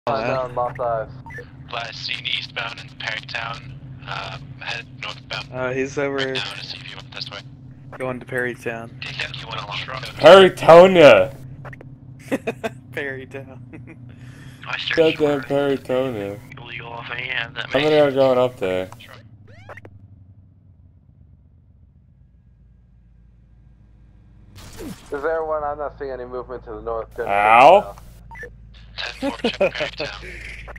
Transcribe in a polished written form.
Down, lost eyes. Last seen eastbound in Perrytown, headed northbound. He's over right now to see if you went this way. going to Perrytown. He went along Perrytonia! Perrytown. Goddamn Perrytonia. Illegal off any end. That How many are going up there? Is there one? I'm not seeing any movement to the north. Ow! 10-4, check Perrytown.